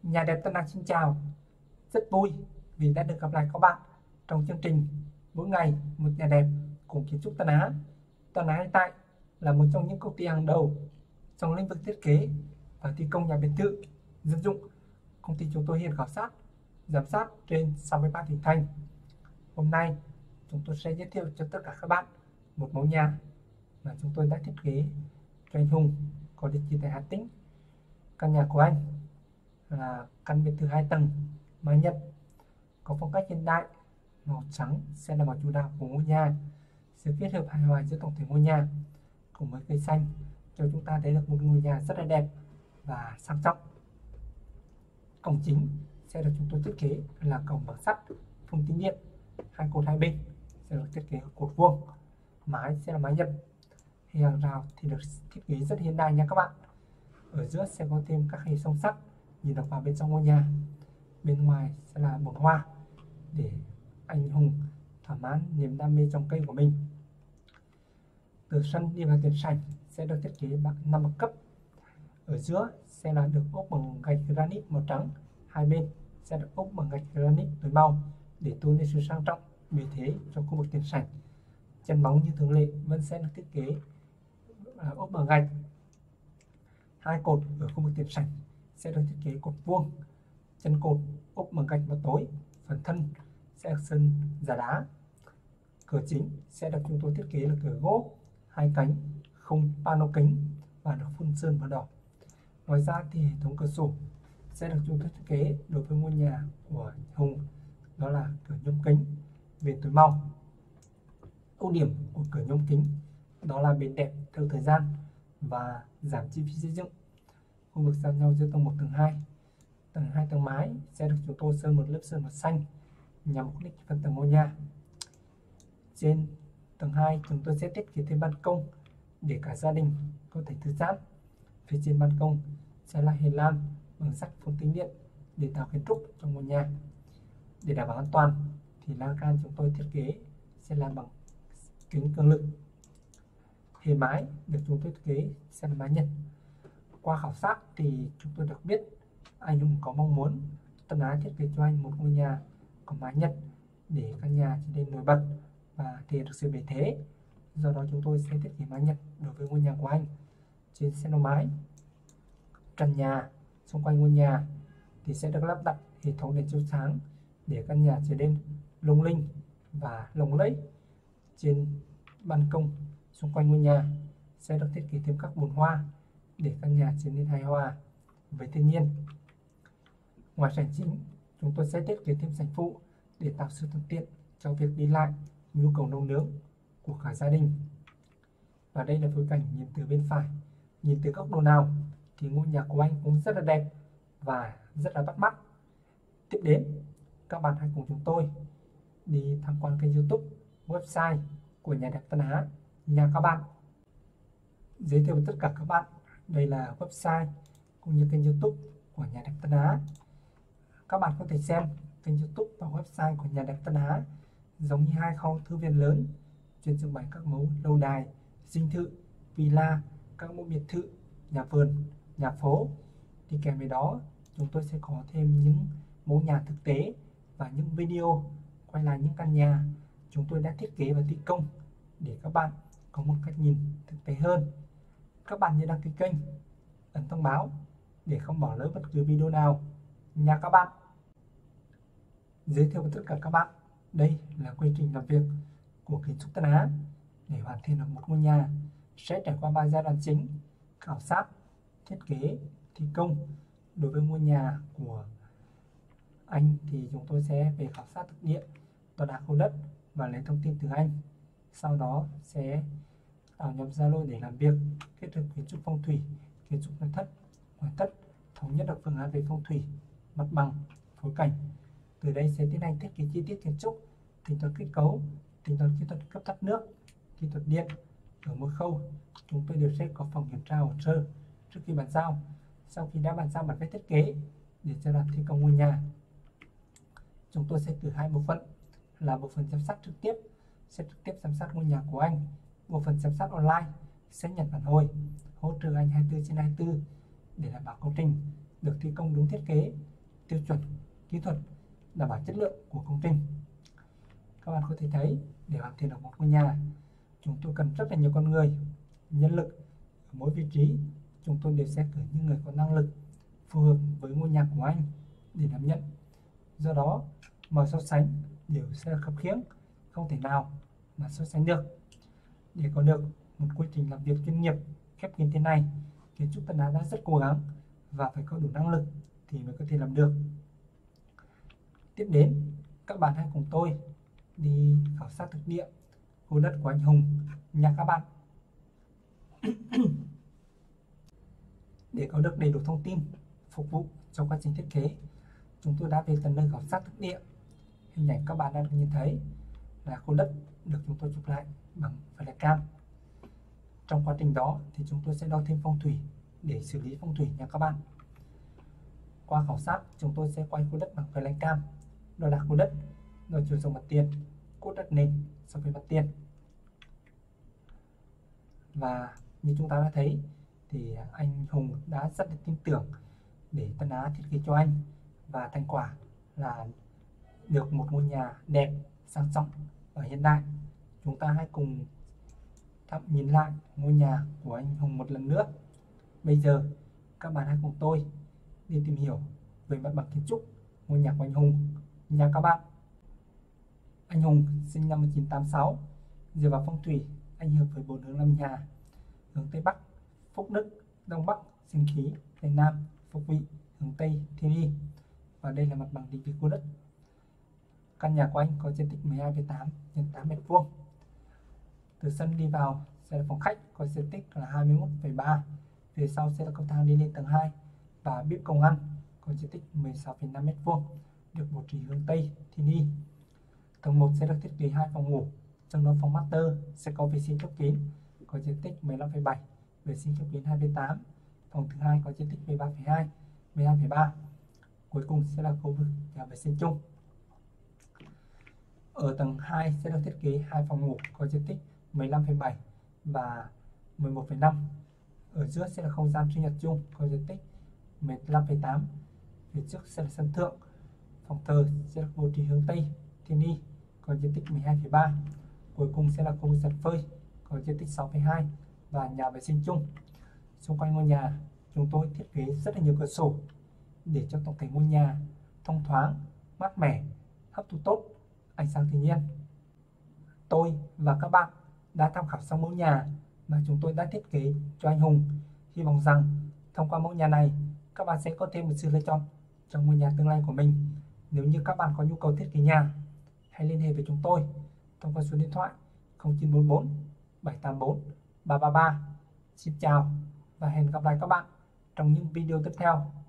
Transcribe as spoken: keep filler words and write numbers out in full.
Nhà đẹp Tân An xin chào. Rất vui vì đã được gặp lại các bạn trong chương trình Mỗi ngày một nhà đẹp cùng kiến trúc Tân Á. Tân Á hiện tại là một trong những công ty hàng đầu trong lĩnh vực thiết kế và thi công nhà biệt thự dân dụng. Công ty chúng tôi hiện khảo sát, giám sát trên sáu mươi ba tỉnh thành. Hôm nay chúng tôi sẽ giới thiệu cho tất cả các bạn một mẫu nhà mà chúng tôi đã thiết kế cho anh Hùng có địa chỉ tại Hà Tĩnh. Căn nhà của anh là căn biệt thự hai tầng mái Nhật, có phong cách hiện đại, màu trắng sẽ là màu chủ đạo của ngôi nhà. Sự kết hợp hài hòa giữa tổng thể ngôi nhà cùng với cây xanh cho chúng ta thấy được một ngôi nhà rất là đẹp và sang trọng. Cổng chính sẽ được chúng tôi thiết kế là cổng bằng sắt phun tính điện, hai cột hai bên sẽ được thiết kế cột vuông, mái sẽ là mái Nhật. Hàng rào thì được thiết kế rất hiện đại nha các bạn. Ở giữa sẽ có thêm các hệ song sắt nhìn được vào bên trong ngôi nhà. Bên ngoài sẽ là bồn hoa để anh Hùng thỏa mãn niềm đam mê trồng cây của mình. Từ sân đi vào tiền sảnh sẽ được thiết kế bằng năm bậc cấp. Ở giữa sẽ là được ốp bằng gạch granite màu trắng, hai bên sẽ được ốp bằng gạch granite tối màu để tôn lên sự sang trọng bề thế cho khu vực tiền sảnh. Chân móng như thường lệ vẫn sẽ được thiết kế ốp bằng gạch. Hai cột ở khu vực tiền sảnh sẽ được thiết kế cột vuông, chân cột ốp bằng gạch màu tối, phần thân sẽ được sơn giả đá. Cửa chính sẽ được chúng tôi thiết kế là cửa gỗ hai cánh, không pano kính và được phun sơn màu đỏ. Ngoài ra thì hệ thống cửa sổ sẽ được chúng tôi thiết kế đối với ngôi nhà của Hùng, đó là cửa nhôm kính viền tối màu. Ưu điểm của cửa nhôm kính đó là bền đẹp theo thời gian và giảm chi phí xây dựng. Khu vực giao nhau giữa tầng một tầng hai, tầng hai tầng mái sẽ được chúng tôi sơn một lớp sơn màu xanh nhằm mục đích phần tầng ngôi nhà. Trên tầng hai chúng tôi sẽ thiết kế thêm ban công để cả gia đình có thể thư giãn. Phía trên ban công sẽ là hành lang bằng sắt phun tính điện để tạo kiến trúc trong ngôi nhà. Để đảm bảo an toàn thì lan can chúng tôi thiết kế sẽ làm bằng kính cường lực. Hệ mái được chúng tôi thiết kế sẽ là mái Nhật. Qua khảo sát thì chúng tôi được biết anh Hùng có mong muốn Tân Á thiết kế cho anh một ngôi nhà có mái Nhật để căn nhà trở nên nổi bật và thể hiện được sự bề thế. Do đó chúng tôi sẽ thiết kế mái Nhật đối với ngôi nhà của anh. Trên xe mái, trần nhà, xung quanh ngôi nhà thì sẽ được lắp đặt hệ thống đèn chiếu sáng để căn nhà trở nên lung linh và lộng lẫy. Trên ban công xung quanh ngôi nhà sẽ được thiết kế thêm các bồn hoa để căn nhà trở nên hài hòa với thiên nhiên. Ngoài sảnh chính, chúng tôi sẽ thiết kế thêm sảnh phụ để tạo sự thuận tiện cho việc đi lại, nhu cầu nấu nướng của cả gia đình. Và đây là phối cảnh nhìn từ bên phải, nhìn từ góc độ nào thì ngôi nhà của anh cũng rất là đẹp và rất là bắt mắt. Tiếp đến, các bạn hãy cùng chúng tôi đi tham quan kênh YouTube, website của nhà đẹp Tân Á nha các bạn. Giới thiệu với tất cả các bạn, đây là website cũng như kênh YouTube của nhà đẹp Tân Á. Các bạn có thể xem kênh YouTube và website của nhà đẹp Tân Á giống như hai kho thư viện lớn chuyên trưng bày các mẫu lâu đài, dinh thự, villa, các mẫu biệt thự, nhà vườn, nhà phố. Thì kèm với đó chúng tôi sẽ có thêm những mẫu nhà thực tế và những video quay lại những căn nhà chúng tôi đã thiết kế và thi công để các bạn có một cách nhìn thực tế hơn. Các bạn nhớ đăng ký kênh, ấn thông báo để không bỏ lỡ bất cứ video nào nha các bạn. Giới thiệu với tất cả các bạn, đây là quy trình làm việc của kiến trúc Tân Á. Để hoàn thiện được một ngôi nhà sẽ trải qua ba giai đoạn chính: khảo sát, thiết kế, thi công. Đối với ngôi nhà của anh thì chúng tôi sẽ về khảo sát thực địa, đo đạc khối đất và lấy thông tin từ anh. Sau đó sẽ tạo nhóm Zalo để làm việc, kết hợp kiến trúc phong thủy, kiến trúc nội thất, ngoại thất, thống nhất được phương án về phong thủy, mặt bằng, phối cảnh. Từ đây sẽ tiến hành thiết kế chi tiết kiến trúc, tính toán kết cấu, tính toán kỹ thuật cấp thoát nước, kỹ thuật điện. Ở mỗi khâu chúng tôi đều sẽ có phòng kiểm tra hồ sơ trước khi bàn giao. Sau khi đã bàn giao bản vẽ thiết kế để giai đoạn thi công ngôi nhà, chúng tôi sẽ cử hai bộ phận là bộ phận giám sát trực tiếp sẽ trực tiếp giám sát ngôi nhà của anh. Bộ phận giám sát online sẽ nhận phản hồi, hỗ trợ anh hai mươi tư trên hai mươi tư để đảm bảo công trình được thi công đúng thiết kế, tiêu chuẩn kỹ thuật, đảm bảo chất lượng của công trình. Các bạn có thể thấy để hoàn thiện được một ngôi nhà, chúng tôi cần rất là nhiều con người, nhân lực. Ở mỗi vị trí, chúng tôi đều sẽ cử những người có năng lực phù hợp với ngôi nhà của anh để đảm nhận. Do đó, mọi so sánh đều sẽ là khập khiễng, không thể nào mà so sánh được. Để có được một quy trình làm việc chuyên nghiệp, khép kín thế này, kiến trúc Tân Á đã rất cố gắng và phải có đủ năng lực thì mới có thể làm được. Tiếp đến, các bạn hãy cùng tôi đi khảo sát thực địa khu đất của anh Hùng nhà các bạn. Để có được đầy đủ thông tin phục vụ cho quá trình thiết kế, chúng tôi đã về tận nơi khảo sát thực địa. Hình ảnh các bạn đang nhìn thấy là khu đất được chúng tôi chụp lại bằng flycam. Trong quá trình đó thì chúng tôi sẽ đo thêm phong thủy để xử lý phong thủy nha các bạn. Qua khảo sát, chúng tôi sẽ quay khu đất bằng flycam, đo đạc khu đất, đo chiều rộng mặt tiền, cốt đất nền so với mặt tiền. Và như chúng ta đã thấy thì anh Hùng đã rất là tin tưởng để Tân Á thiết kế cho anh, và thành quả là được một ngôi nhà đẹp, sang trọng và hiện đại. Chúng ta hãy cùng thăm nhìn lại ngôi nhà của anh Hùng một lần nữa. Bây giờ các bạn hãy cùng tôi đi tìm hiểu về mặt bằng kiến trúc ngôi nhà của anh Hùng nha các bạn. Anh Hùng sinh năm một nghìn chín trăm tám mươi sáu. Dựa vào phong thủy, anh hợp với bốn hướng làm nhà: hướng Tây Bắc Phúc Đức, Đông Bắc Sinh Khí, Tây Nam Phục Vị, hướng Tây Thiên Y. Và đây là mặt bằng định vị khu đất. Căn nhà của anh có diện tích mười hai phẩy tám nhân tám mét vuông. Từ sân đi vào sẽ là phòng khách có diện tích là hai mươi mốt phẩy ba. Phía sau sẽ là cầu thang đi lên tầng hai và bếp công ăn có diện tích mười sáu phẩy năm mét vuông, được bố trí hướng Tây Thiên Y. Tầng một sẽ được thiết kế hai phòng ngủ, trong đó phòng master sẽ có vệ sinh khép kín có diện tích mười lăm phẩy bảy, vệ sinh khép kín hai phẩy tám. Phòng thứ hai có diện tích mười ba phẩy hai, mười hai phẩy ba. Cuối cùng sẽ là khu vực nhà vệ sinh chung. Ở tầng hai sẽ được thiết kế hai phòng ngủ có diện tích mười lăm phẩy bảy và mười một phẩy năm. Ở giữa sẽ là không gian sinh nhật chung có diện tích mười lăm phẩy tám. Phía trước sẽ là sân thượng. Phòng thờ sẽ được bố trí hướng Tây Thiên Y có diện tích mười hai phẩy ba. Cuối cùng sẽ là khu vực giặt phơi có diện tích sáu phẩy hai và nhà vệ sinh chung. Xung quanh ngôi nhà, chúng tôi thiết kế rất là nhiều cửa sổ để cho tổng thể ngôi nhà thông thoáng, mát mẻ, hấp thụ tốt ánh sáng thiên nhiên. Tôi và các bạn đã tham khảo xong mẫu nhà mà chúng tôi đã thiết kế cho anh Hùng. Hy vọng rằng thông qua mẫu nhà này, các bạn sẽ có thêm một sự lựa chọn trong ngôi nhà tương lai của mình. Nếu như các bạn có nhu cầu thiết kế nhà, hãy liên hệ với chúng tôi thông qua số điện thoại không chín bốn bốn bảy tám bốn ba ba ba. Xin chào và hẹn gặp lại các bạn trong những video tiếp theo.